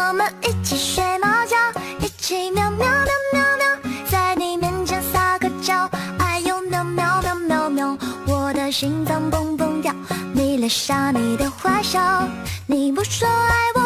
我们一起睡猫觉，一起喵喵喵喵喵，在你面前撒个娇，哎呦喵喵喵喵喵，我的心脏蹦蹦跳，迷恋上你的坏笑，你不说爱我。